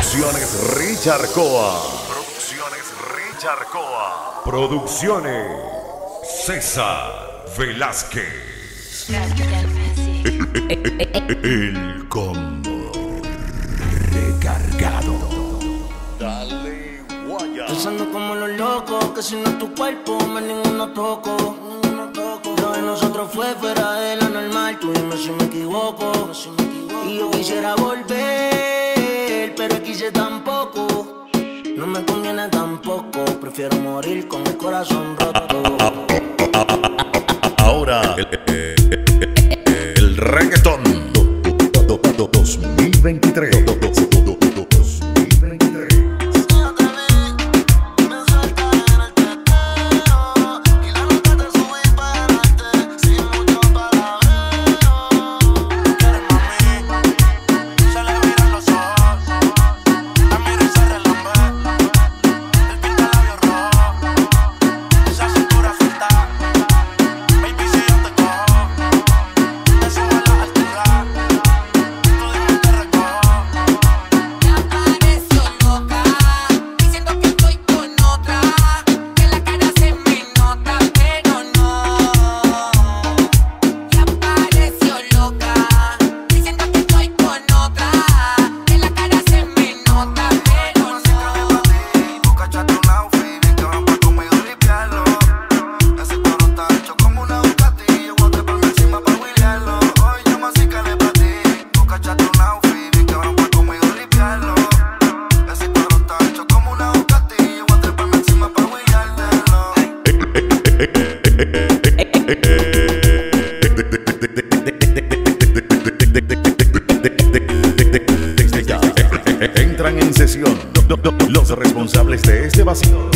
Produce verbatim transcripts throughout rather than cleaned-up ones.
Producciones Richard Coa. Producciones Richard Coa. Producciones César Velázquez. El combo recargado. Dale guaya. Pensando como los locos, que si no es tu cuerpo, más ninguno toco. Ninguno toco. Lo de nosotros fue fuera de lo normal. Tú dime si me equivoco. Si me equivoco. Y yo quisiera volver, pero quise tampoco. No me conviene tampoco. Prefiero morir con el corazón roto. Ahora el, el, el reggaetón dos mil veintitrés. Entran en sesión los responsables de este vacío.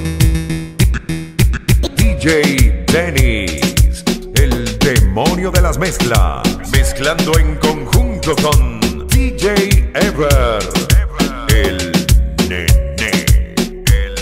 D J Dennis, el demonio de las mezclas, mezclando en conjunto con D J Ever, el nene, el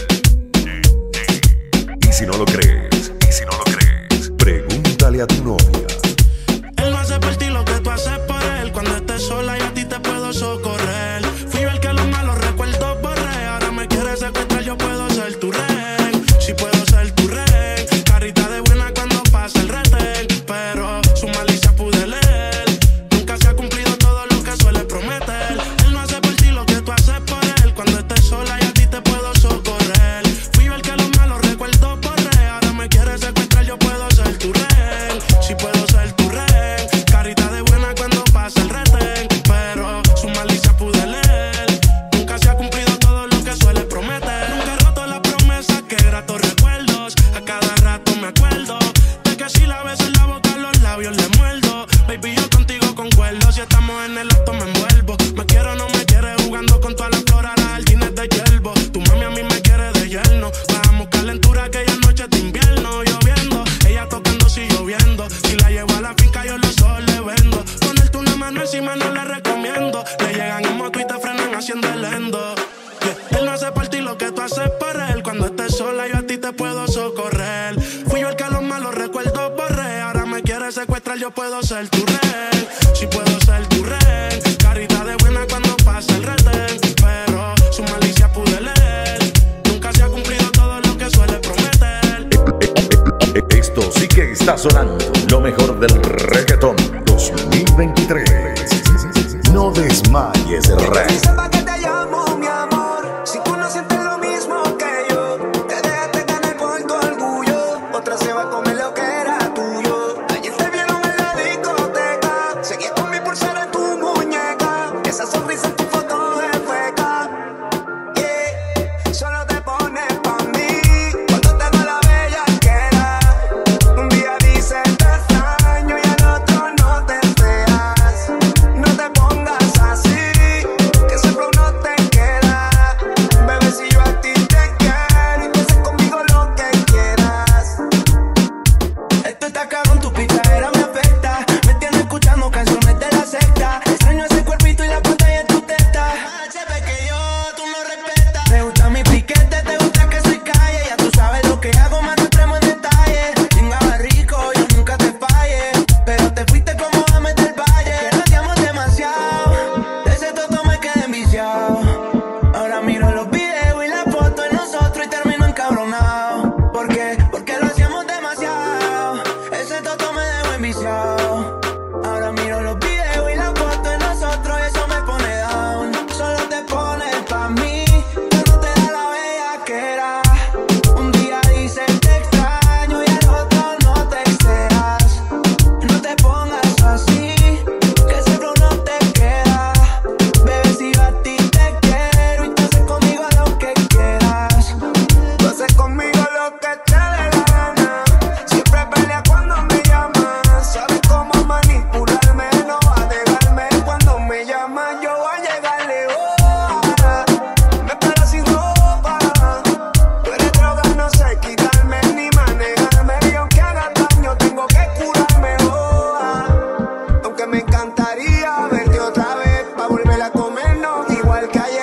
nene. Y si no lo crees, y si no lo crees, pregúntale a tu novia. Él no hace por ti lo que tú haces por él. Cuando estés sola y a ti te puedo socorrer. Fui el que los malos recuerdos borré. Ahora me quieres secuestrar, yo puedo ser tu rey. Si puedo ser tu rey. Carita de buena cuando pasa el retén. Pero su malicia pude leer. Nunca se ha cumplido todo lo que suele prometer. Él no hace por ti lo que tú haces por él. Cuando estés sola y a ti te puedo socorrer. Fui el que los malos recuerdos borré. Ahora me quieres secuestrar, yo puedo ser tu rey. Si puedo ser tu rey. Carita de buena cuando pasa el retén. Pero su malicia pude leer. Nunca se ha cumplido todo lo que suele prometer. Nunca he roto la promesa, que gratos recuerdos. A cada rato me acuerdo de que si la beso en la boca, los labios le muerdo. Baby, yo contigo concuerdo. Si estamos en el acto me envuelvo. Me quiero o no me quiere, jugando con todas las flores, las jardines de hierbo. Tu mami a mí me quiere de yerno. Bajamos calentura aquella noche de invierno. Lloviendo, ella tocando si lloviendo. Si la llevo a la finca yo los ojos le vendo. Ponerte una mano encima no le recomiendo. Le llegan en moto y te frenan haciendo el endo. Yeah. Él no hace por ti lo que tú haces por él. Cuando estés sola yo a ti te puedo socorrer. Fui yo el que los malos recuerdos borré. Ahora me quieres secuestrar, yo puedo ser tu rey. Si puedo ser tu rey. Carita de buena cuando pasa el retén. Pero su malicia pude leer. Nunca se ha cumplido todo lo que suele prometer. Esto sí que está sonando, lo mejor del reggaetón dos mil veintitrés. No desmayes, rey. Sepa que te llamo, mi amor. Si tú no sientes lo mismo que yo, te dejaste ganar por tu orgullo. Otra se va a comer lo que era tuyo. Ayer te vieron en la discoteca. Seguí con mi pulsera en tu muñeca. Esa sonrisa en tu foto de feca. Yeah. Solo te pones pa' mí cuando te da la bellaquera. Un día dices te extraño y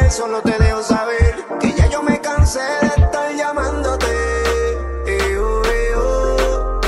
bebé, solo te dejo saber que ya yo me cansé de estar llamándote. Eh, oh, eh, oh.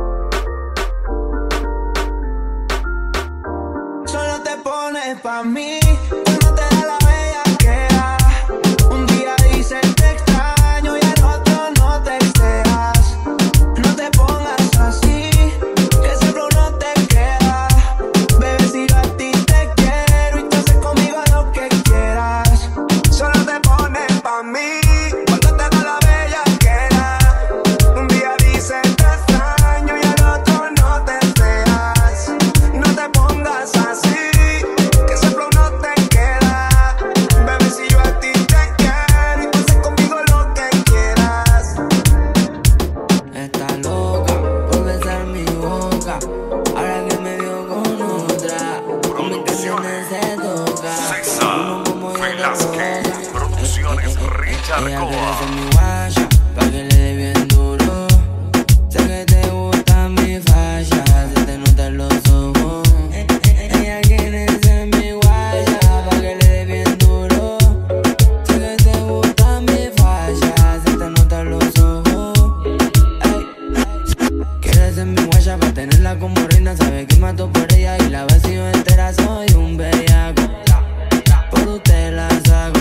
Solo te pones pa' mí cuando te da la bellaquera. Un día dices te extraño y al otro no te deseas. No te pongas así, que ese flow no te queda. Bebé, si yo a ti te quiero y tú haces conmigo lo que quieras. Solo te pones pa' mí cuando te da la bellaquera. Un día dices te extraño y al otro no te deseas. No te pongas así, que ese flow no te queda. Bebé, si yo a ti te quiero y tú haces conmigo lo que quieras. Está loca por besar mi boca, ahora que me vio con otra. Con mis canciones se toca. César Velázquez, Producciones Richard Ella quiere Coa. ser mi guaya, pa' que le dé bien duro. Sé que te gusta mi falla, se te nota en los ojos. Ella quiere ser mi guaya, pa' que le dé bien duro. Sé que te gusta mi falla, se te nota en los ojos. Ey. Quiere ser mi guaya pa' tenerla como reina, sabe que mato por ella y la vacío entera, soy un bellaco. Por usted la saco.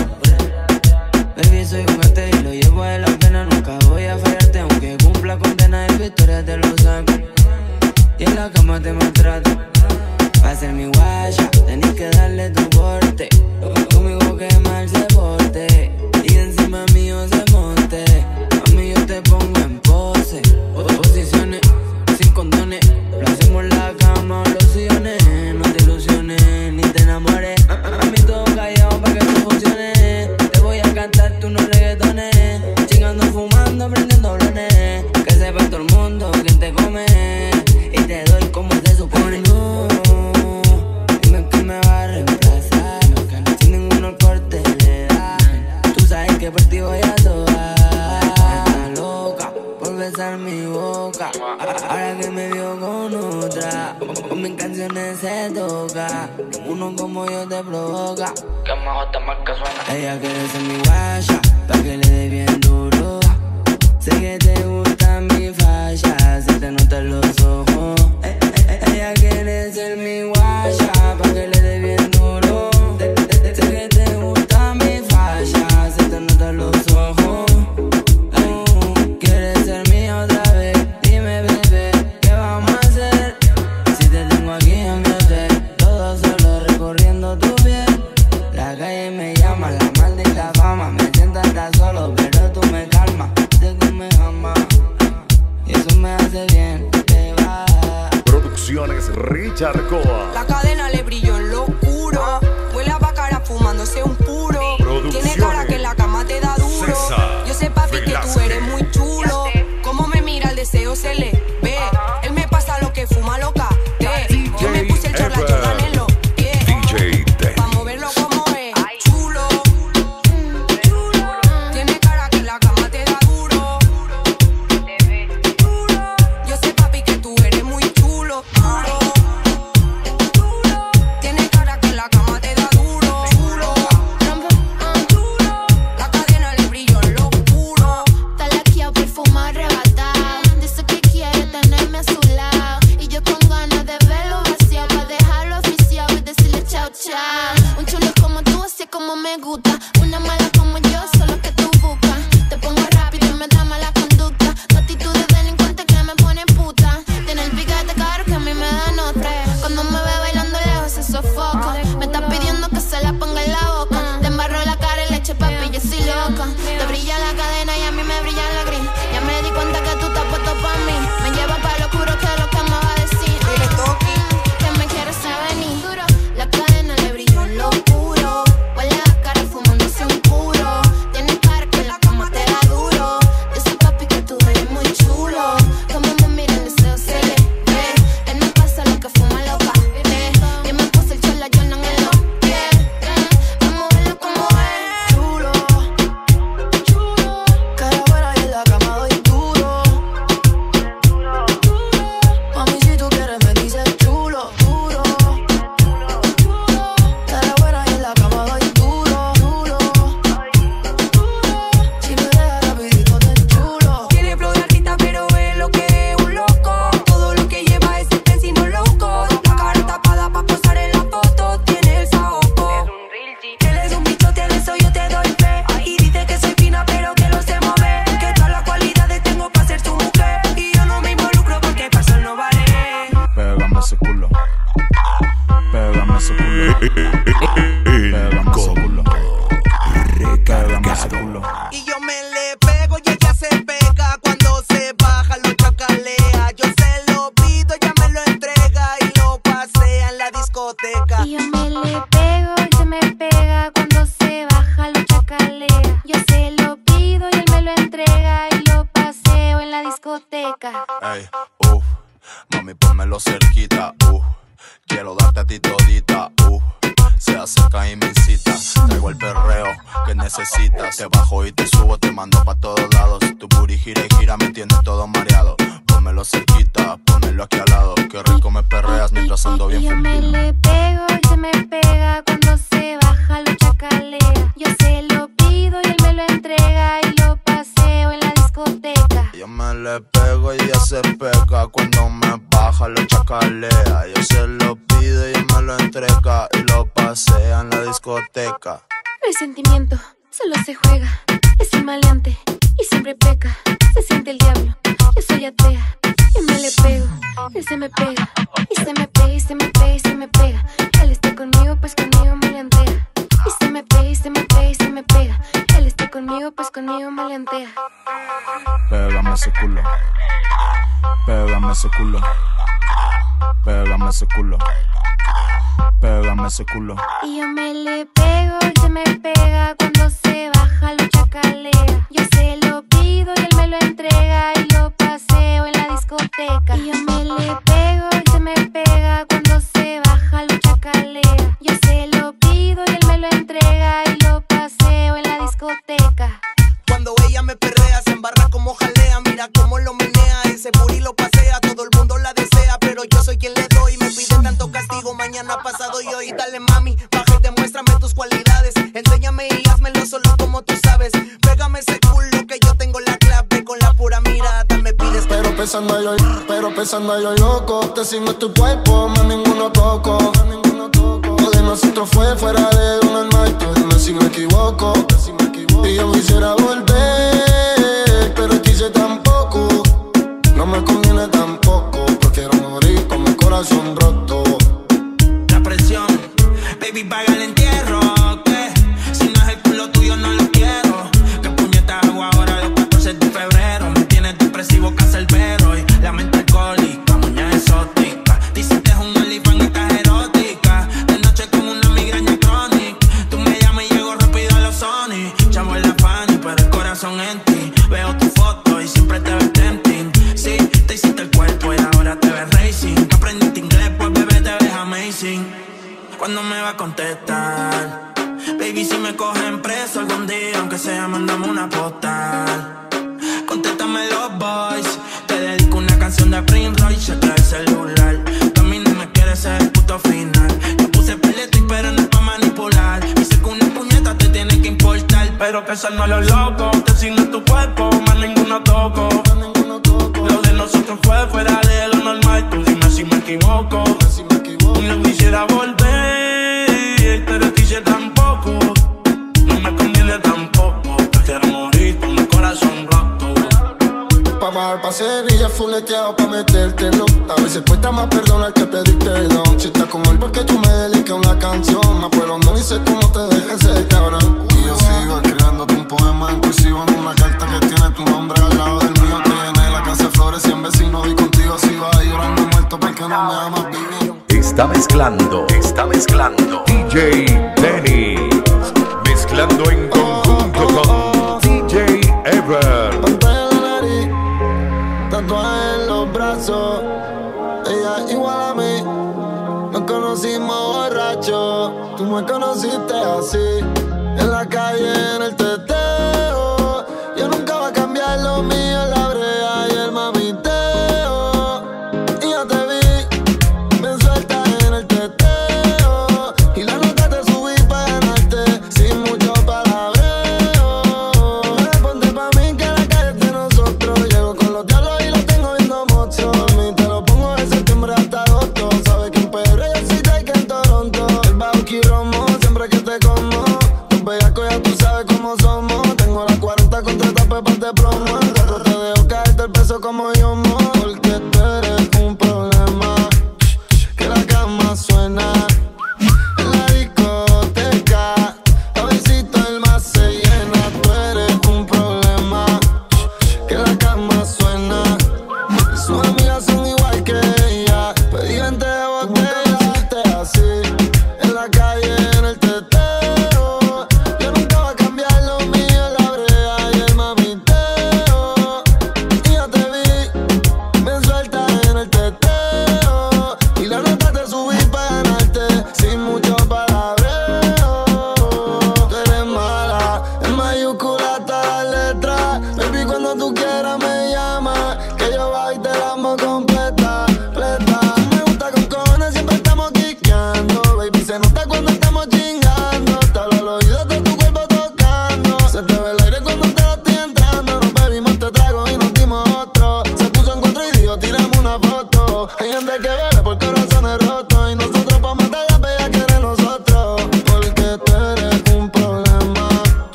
Baby, soy un arte y lo llevo de la pena. Nunca voy a fallarte, aunque cumpla condena. En victoria te lo saco y en la cama te maltrato. Pa' ser mi guaya, tenés que darle tu porte. Conmigo que mal se porte y encima mío se monte. A mí yo te pongo en pose, posiciones sin condones. Lo hacemos en la cama o los sillones. No te ilusiones ni te enamores. A, a, a mí todo callado pa' que esto funcione. Te voy a cantar tú unos reggaetones, chingando, fumando, prendiendo blones. Que sepa todo el mundo quién te come y te doy como se supone. No, dime que me va a reemplazar sin ninguno corte le da. Tú sabes que por ti voy a tocar. Está loca por besar mi boca, ahora que me vio con otra. Con mis canciones se toca, ninguno como yo te provoca. Que mejor te más que suena. Ella quiere ser mi guaya, pa' que le dé bien duro. Sé que te gusta mi falla, se te nota en los ojos. Eh, eh, eh, Ella quiere ser mi guaya, pa' que le dé bien duro. Sé que te gusta mi falla, se te nota en los ojos. Oh, quieres ser mía otra vez, dime bebé, ¿qué vamos a hacer? Si te tengo aquí en mi hotel, todo solo recorriendo tu piel. La calle me llama, la maldita fama. Me siento hasta solo, pero tú me calmas. Sé que me amas y eso me hace bien, te va. Producciones Richard Coa. La cadena le brilló en lo oscuro. Huele a bacara fumándose un puro. Tiene cara que en la cama te da duro. César Yo sé, papi, que tú eres muy chulo. Como me mira, el deseo se le ve. Él me pasa lo que fuma loca. Yo me puse el chorla, Jordan en los pies. D J Pa' moverlo como es. Chulo. Tiene cara que en la cama te da duro. Yo sé, papi, que tú eres muy chulo. Duro. Tiene cara que en la cama te da duro. Chulo. La cadena le brilló en lo oscuro. Talaqueado, perfumado, arrebatado. Dice que quiere tenerme a su lado y yo con ganas de verlo vaciado, pa' dejarlo oficial y decirle chao chao. Un chulo como tú, así es como me gusta. Una mala como yo, solo que tú buscas. Te pongo rápido y me da mala conducta. Tu actitud de delincuente que me pone puta. Tiene el piquete caro que a mí me da nota. Cuando me ve bailando lejos se sofoca. Me está pidiendo que se la ponga en la boca. Te embarro la cara y le echo papi, yo soy loca. Te brilla la cadena y a mí me brilla la gris. Ya me di cuenta que tú estás puesto pa' mí. Me lleva pa' lo oscuro, que es lo que me va a decir. Que me quieres venir duro. La cadena le brilló en lo oscuro. Huele a cara fumándose un puro. pónmelo cerquita, uh. Quiero darte a ti todita, uh. Se acerca y me incita. Traigo el perreo que necesitas. Te bajo y te subo, te mando pa' todos lados. Tu booty gira y gira, me tiene todo mareado. Pónmelo cerquita, pónmelo aquí al lado. Qué rico me perreas mientras ando bien Yo me le pego y se me pega. Cuando se baja lo chacalea. Yo se lo pido y él me lo entrega. Y lo paseo en la discoteca. Yo me le pego y ella se pega. Cuando me baja lo chacalea. Yo se lo pido y él me lo entrega. Y lo pasea en la discoteca. No hay sentimiento, solo se juega. Es el maleante y siempre peca. Se siente el diablo, yo soy atea. Yo me le pego, él se me pega. Y se me pega, y se me pega, y se me pega. Él está conmigo, pues conmigo maleantea. Y se me pega, y se me pega, y se me pega. Él está conmigo, pues conmigo maleantea. Pégame ese culo. Pégame ese culo. Pégame ese culo. Pégame ese culo. Y yo me le pego y se me pega. Cuando se baja lo chacalea. Yo se lo pido y él me lo entrega. Y lo paseo en la discoteca. Y yo me le pego y se me pega. Cuando se baja lo chacalea. Yo se lo pido y él me lo entrega. Y lo paseo en la discoteca. Cuando ella me perrea, se embarra como jalea. Mira cómo lo menea, ese booty lo pasea. Todo el mundo la desea, pero yo soy quien le doy. Me pide tanto castigo, mañana, pasado y hoy. Dale mami, baja y demuéstrame tus cualidades. Enséñame y házmelo solo como tú sabes. Pégame ese culo que yo tengo la clave. Con la pura mirada me pides. Pero pensando yo, pero pensando yo loco. Te sigo tu cuerpo, más ninguno toco. Lo de nosotros fue fuera de lo normal. Tú dime si me equivoco. Y yo quisiera volver, pero quise tampoco. No me conviene tampoco, porque quiero morir con mi corazón roto. La presión, baby, paga el entierro, ¿qué? Si no es el culo tuyo no lo quiero. Que puñeta hago ahora los catorce de febrero. Me tienes depresivo, cancerbero y la mente alcohólica, muñeca exótica. Dice que es un olifán y estás erótica. De noche como una migraña crónica. Tú me llamas y llego rápido a los Sony. Chavo en la Fanny, pero el corazón en ti. Veo tu foto y siempre te ves tempting. Sí, te hiciste el cuerpo y ahora te ves racing. Que aprendiste inglés, pues bebé te ves amazing. ¿Cuándo me va a contestar? Baby, si me cogen preso algún día, aunque sea, mándame una postal. Contéstame los boys. Te dedico una canción de Prince Royce, se trae el celular. Tú a mí no me quieres ser el puto final. Yo puse peleto y pero no es pa' manipular. Dice que una puñeta te tiene que importar. Pero que eso no es lo loco. Te signo tu cuerpo, más ninguno toco. Lo de nosotros fue fuera de lo normal. Tú dime si me equivoco. No quisiera volver, pero quise tampoco. No me conviene tampoco. Prefiero morir con mi corazón roto. Pa' bajar, pa' Sevilla, fuleteado pa' metértelo. A veces cuesta más perdonar que pedir perdón. Si estás con él porque tú me dedicas una canción. Más pero no dice cómo te dejes ser cabrón. Y yo sigo escribiéndote un poema inclusivo en una carta que tiene tu nombre al lado del mío. Te llené la casa de flores, cien vecinos y contigo sigo ahí llorando muerto porque no me amas, baby. Está mezclando, está mezclando D J Dennis, mezclando en conjunto con D J Ever. Pantalla en la nariz, tatuaje en los brazos. Ella igual a mí, nos conocimos borrachos. Tú me conociste así, en la calle, en el teteo. Yo nunca voy a cambiar lo mío, la brea y el mamiteo. Y yo te vi, me suelta en el teteo. Y la nota te subí para ganarte, sin mucho palabreo. Ponte pa' mí que la calle es de nosotros. Llego con los diablos y los tengo viendo monstruos. Mí te lo pongo de septiembre hasta agosto. Sabes que en P R yo soy Drake en Toronto. El Bauki Romo, siempre que te como. Los bellacos ya tú sabes cómo somos. Tengo las cuarenta con treinta pepas de promo. En cuatro te dejo caerte el peso como yo mo. Porque tú eres un problema. Que la cama suena en la discoteca. A besito el más se llena. Tú eres un problema. Que la cama suena. Y sus amigas son igual que ella. Pedí veinte de botella, así en la calle, en el teteo. Yo nunca voy a cambiar lo mío, la brea y el mamiteo. Y yo te vi,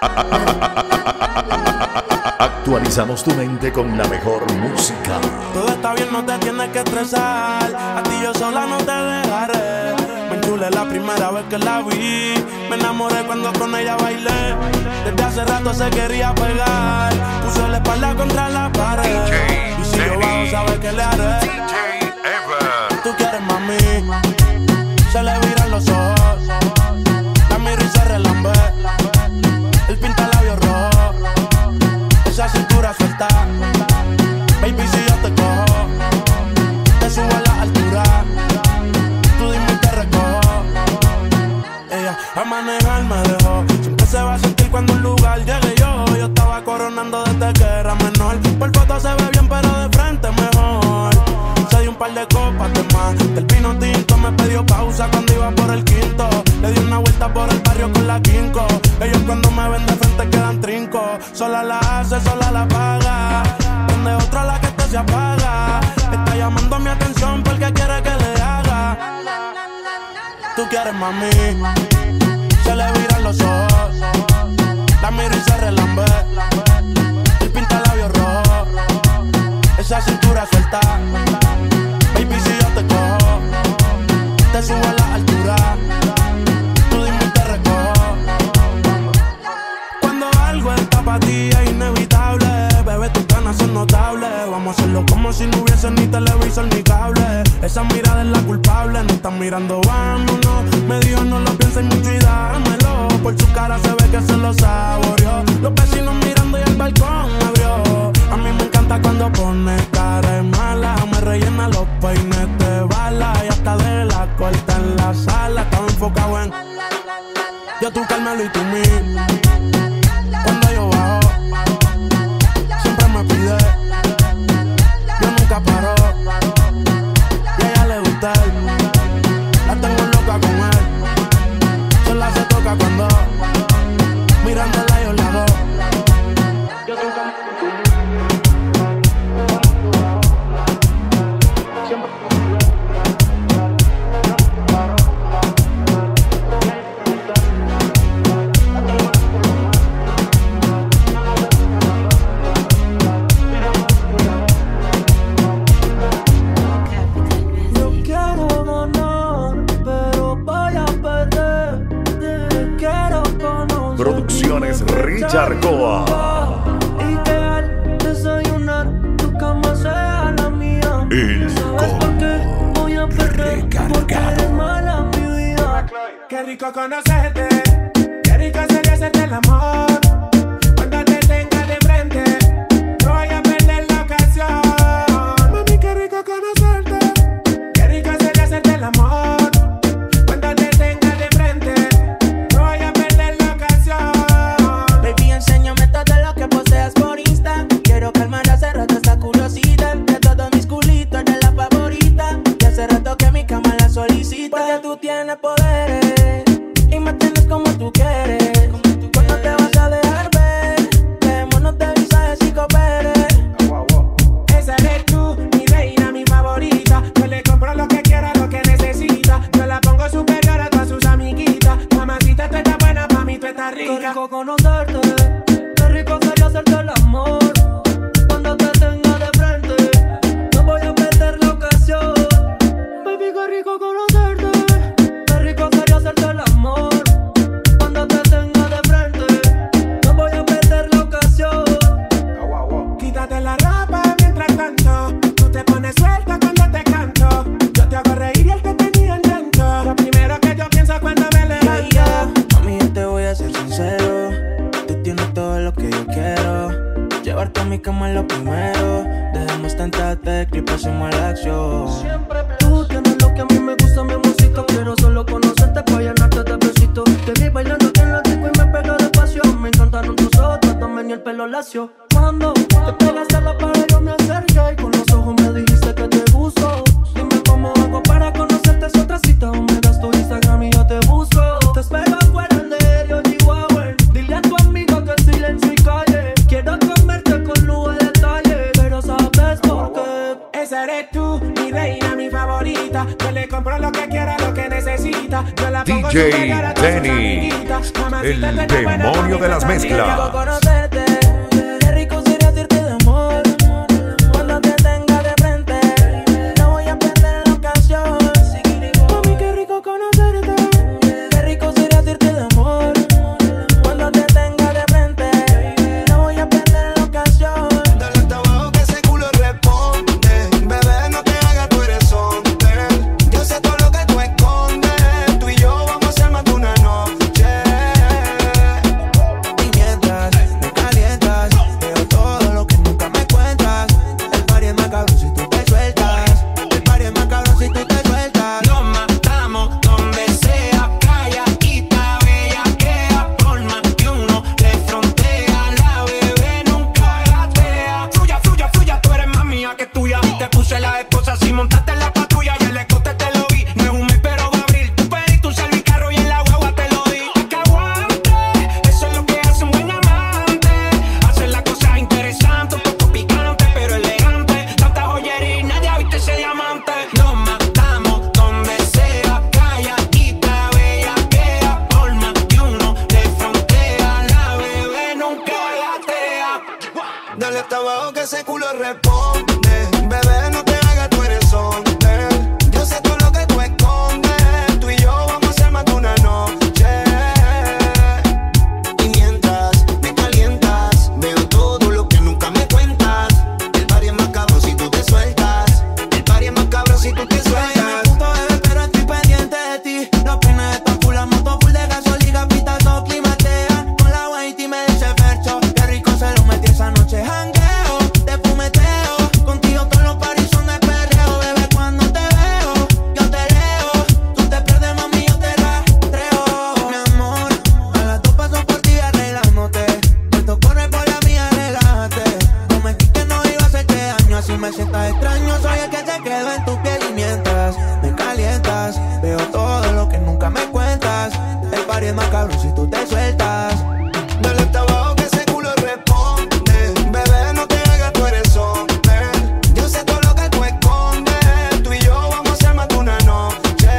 Actualizamos tu mente con la mejor música. Todo está bien, no te tienes que estresar. A ti yo sola no te dejaré. Me enchulé la primera vez que la vi. Me enamoré cuando con ella bailé. Desde hace rato se quería pegar. Puso la espalda contra la pared. Y si yo bajo, sabes que le haré. D J Ever. Tú quieres, mami. Se le viran los ojos. La miro y se relambe. El pinta labios rojo. Esa cintura suelta. Baby, si yo te cojo, te subo a la altura. Tú dime y te recojo. Ella a manejar me dejó. Siempre se va a sentir cuando un lugar llegue yo. Yo estaba coronando desde que era menor. Por foto se ve bien, pero de frente mejor. Se dio un par de copas de más. Del pino tinto me pidió pausa cuando iba por el quinto. Le di una vuelta por el barrio con la quinco. Ellos cuando me ven de frente quedan trinco. Sola la hace, sola la paga. Prende otra la que esto se apaga. Está llamando mi atención porque quiere que le haga. Tú quieres, mami. Se le viran los ojos. La miro y se relambe. El pinta labios rojo. Esa cintura suelta. Baby, si yo te cojo, te subo a la altura. Tú dime y te recojo. Cuando algo está para ti es inevitable. Bebé, tus ganas son notables. Vamos a hacerlo como si no hubiese ni televisor ni cable. Esa mirada es la culpable. No están mirando, vámonos. Me dijo no lo pienses mucho y dámelo. Por su cara se ve que se lo saboreó. Los vecinos mirando y el balcón abrió. A mí me encanta cuando pone cara de mala. Me rellena los peines de bala. Y hasta de la corta en la sala. Estaba enfocado en yo, tú, Carmelo y tú, mí. Cuando yo bajo siempre me pide. Yo nunca paro. Y a ella le gusta él. La tengo loca con él. Sola se toca cuando mirándola yo la hago. Yo nunca Producciones Richard Goa. Y que al desayunar tu cama sea la mía. El ¿Sabes por qué voy a perder? Porque eres mala mi vida. Qué rico conocerte. Qué rico sería hacerte el amor. Cuando te tenga de frente no voy a perder la ocasión. Mami, qué rico conocerte. Qué rico sería hacerte el amor. Cuando te tenga de frente no voy a perder la ocasión. Baby, enséñame todo lo que poseas por Insta. Quiero calmar hace rato esta curiosidad. De todos mis culitos eres la favorita. Y hace rato que mi cama la solicita. Porque tú tienes poderes y me tienes como tú quieres. Cuando te vas a dejar ver, dejémonos de visajes y cooperes. Esa eres tú, mi reina, mi favorita. Yo le compro lo que quiera, lo que necesita. Yo la pongo superior a todas sus amiguitas. Mamacita, tú estás buena, mami, tú estás Qué rica. rico conocerte. Qué rico sería hacerte el amor. Cuando te tenga de frente no voy a perder la ocasión. Baby, qué rico conocerte. Qué rico sería hacerte el amor. Cuando te tenga de frente no voy a perder la ocasión. Quítate la ropa mientras tanto. Tú te pones suelta cuando te canto. Yo te hago reír y él te tenía en llanto. Lo primero que yo pienso cuando me levanto. Yeah, yeah. Mami, yo te voy a ser sincero. Tú tienes todo lo que yo quiero. Llevarte a mi cama es lo primero. Dejemos tanta tecla y pasemos a la acción. Tú tienes lo que a mí me gusta, mi amorcito. Quiero solo conocerte para llenarte de besitos. Te vi bailando en la disco y me pegó de pasión. Me encantaron tus ojos, también y el pelo lacio. Cuando te pegaste a la pared yo me acerqué y con los ojos me dijiste que te gusto. Dime cómo hago para conocerte, es otra cita. O me das tu Instagram y yo te busco. Te espero afuera de Río Chihuahua. Dile a tu amigo que silencio y calle. Quiero comerte con lujo de detalle, pero sabes por qué. Esa eres tú, mi reina, mi favorita. Yo le compro lo que quiera, lo que necesita. bonita. Yo la D pongo J súper cara, todas sus Dennis, amiguitas. Mamacita, el tenés buena demonio de las mamita, también mezclas. quiero conocerte. Qué rico sería hacerte de amor. Cuando te tenga de frente, no voy a perder la ocasión. Mami, qué rico conocerte. Qué rico sería hacerte de amor. Cuando te tenga de frente, no voy a perder la ocasión. Dale hasta abajo que ese culo responde. Bebé, no te hagas, tú eres hombre. Yo sé todo lo que tú escondes. Tú y yo vamos a hacer más de una noche. Y mientras me calientas, veo todo lo que nunca me cuentas. El party es más cabrón si tú te sueltas. El party es más cabrón si tú te sueltas. Nos matamos donde sea, calladita, bellaquea. Por más que uno le frontea, la bebé nunca gatea. Fluya, fluya, fluya, tú eres más mía que tuya. Te puse la esposa si montaste en la patrulla. Y el escote te lo vi, no es un mes pero va a abrir. Tú pediste un servicarro y en la guagua te lo di. Pa' que aguante, eso es lo que hace un buen amante. Hacer las cosas interesantes, un poco picante pero elegante. Tanta joyería y nadie ha visto ese diamante. Nos matamos donde sea, calladita, bellaquea. Por más que uno le frontea, la bebé nunca gatea. Dale hasta abajo que ese culo responde. Bebé, no te hagas, tú eres hombre. Yo sé todo lo que tú escondes. Tú y yo vamos a hacer más de una noche. Y mientras me calientas, veo todo lo que nunca me cuentas. El party es más cabrón si tú te sueltas. El party es más cabrón si tú te sueltas. Punto bebé, pero estoy pendiente de ti. Los peines están full, la moto full de gasolina, pita todo climatea. Con la white y me dice fercho. Qué rico se lo metí esa noche, jangueo, te fumeteo. Contigo todos los paris son de perreo. Bebé, cuando te veo, yo te leo. Tú te pierdes, mami, yo te rastreo. Mi amor, a las dos paso por ti arreglándote. Esto corre por la mía, relájate. Prometí que no iba a hacerte daño, así me sientas extraño. Soy el que se quedó en tu piel y mientras me calientas, veo todo lo que nunca me cuentas. El party es más cabrón si tú te sueltas. Dale hasta abajo que ese culo responde. Bebé, no te hagas, tú eres hombre. Yo sé todo lo que tú escondes. Tú y yo vamos a hacer más de una noche.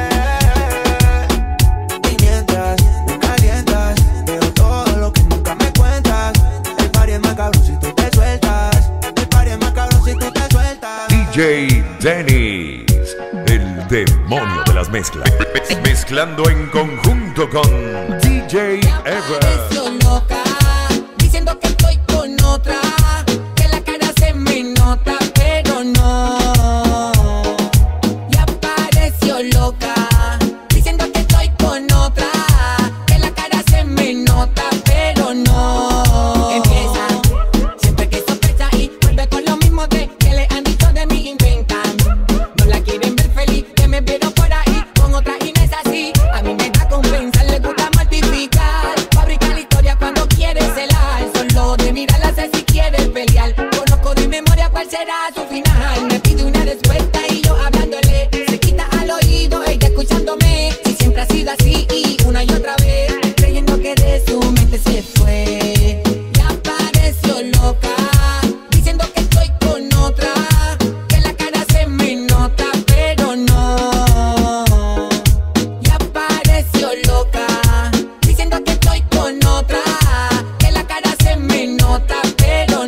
Y mientras me calientas, veo todo lo que nunca me cuentas. El party es más cabrón si tú te sueltas. El party es más cabrón si tú te sueltas. D J Dennis, el demonio de las mezclas. Mezclando en conjunto con D J Ever. Pareció loca, diciendo que estoy con otra, que la cara se me nota, pero no. Ya pareció loca, diciendo que estoy con otra, que la cara se me nota, pero no. Empieza, siempre que sospecha y vuelve con lo mismo de que le han dicho de mí, inventan. No la quieren ver feliz, que me vieron por ahí con otra y no es así. A mí me da compensar, le gusta mortificar, fabricar historia cuando quiere celar. Solo de mirarla sé si quiere pelear. Conozco de memoria cuál será su final. Me pide una respuesta y yo hablándole. Se quita al oído, ella escuchándome. Si siempre ha sido así y una y otra vez, creyendo que de su mente se fue. Ya pareció loca, diciendo que estoy con otra, que la cara se me nota, pero no. Ya pareció loca, diciendo que estoy con otra, que la cara se me nota, pero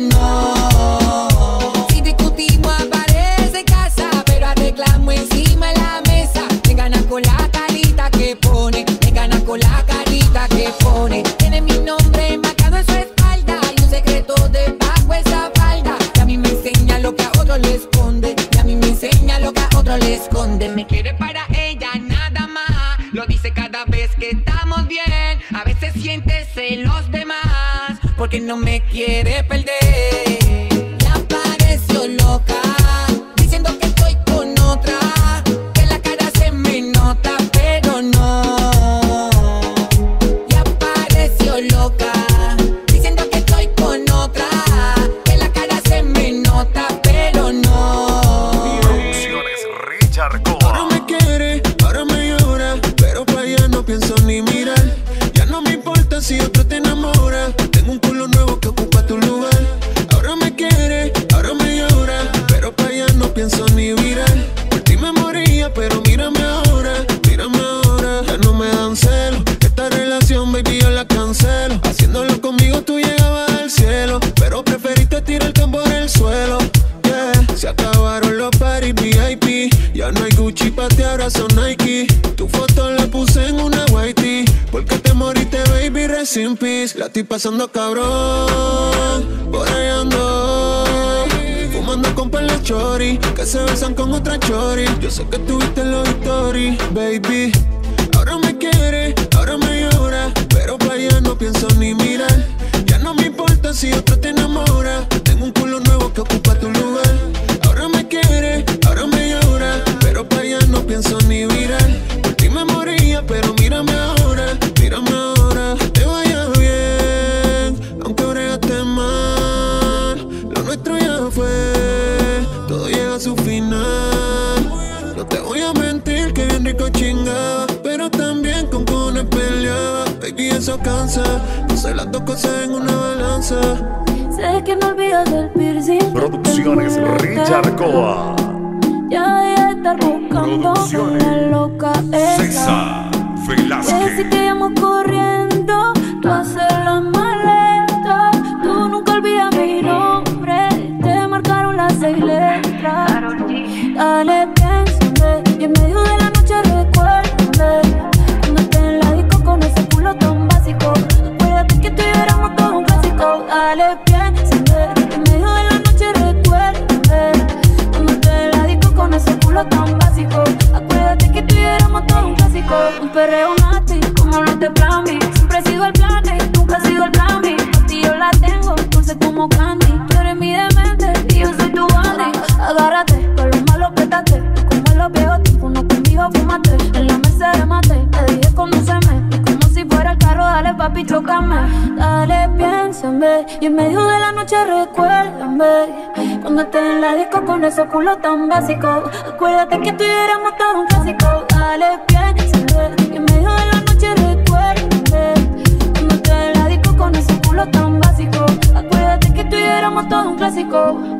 no. Si discutimos aparece en casa, pero arreglamos encima de la mesa. Me gana con la carita que pone, me gana con la carita que pone. Tiene mi nombre marcado en su espalda y un secreto debajo esa falda. Y a mí me enseña lo que a otro le esconde, y a mí me enseña lo que a otro le esconde. Me quiere para ella nada más, lo dice cada vez que estamos bien. A veces siente celos de más, porque no me quiere perder. Ya pareció loca, diciendo que estoy con otra, que la cara se me nota, pero no. Ya pareció loca, diciendo que estoy con otra, que la cara se me nota, pero no. Producciones Richard Ahora Coa. me quiere, ahora me llora, pero para allá no pienso ni mirar. Ya no me importa si otro te enamora. Tengo un culo nuevo que ocupa tu lugar. Ahora me quiere, ahora me llora, in peace. La estoy pasando cabrón, por ahí ando, fumando con par de chori, que se besan con otra chori. Yo sé que tuviste los stories, baby. Ahora me quiere, ahora me llora, pero para allá no pienso ni mirar. Ya no me importa si otro te enamora, tengo un culo nuevo que ocupa tu lugar. Ahora me quiere, ahora me llora, pero para allá no pienso ni mirar. Por ti me moría, pero mírame ahora, mírame ahora. Que te vaya bien, aunque bregaste mal. Lo nuestro ya fue, todo llega a su final. No te voy a mentir que bien rico chingaba, pero también con cojones peleaba. Baby, eso cansa, no sé las dos cosas en una balanza. Sé que no olvidas del piercing. Producciones Richard Coa. Ya dejé de estar buscando con la loca esa. César Velázquez. Que si te llamo corriendo, tú haces la maleta. Tú nunca olvidas mi nombre, te marcaron las seis letras. Dale, piénsame, y en medio de la noche recuérdame. Cuando estés en la disco con ese culo tan básico, acuérdate que tú y yo éramos todo un clásico. Dale, piénsame, y en medio de la noche recuérdame. Cuando estés en la disco con ese culo tan básico, acuérdate que tú y yo éramos todo un clásico. Un perreo nati, como los de Plan B. Siempre he sido el plan A, nunca he sido el plan B. A ti yo la tengo, dulce como candy. Tú eres mi demente y yo soy tu Andy. Agárrate, con lo malo pétate. Como en los viejos tiempos, no conmigo fúmate. En la mesa de mate, te dije conóceme. Y como si fuera el carro, dale papi, chócame. Dale, piénsame, y en medio de la noche recuérdame. Cuando estés en la disco con ese culo tan básico, acuérdate que tú y yo éramos todo un clásico. Dale, piénsame, y en medio de la noche recuérdame. Cuando estés en la disco con ese culo tan básico, acuérdate que tú y yo éramos todo un clásico.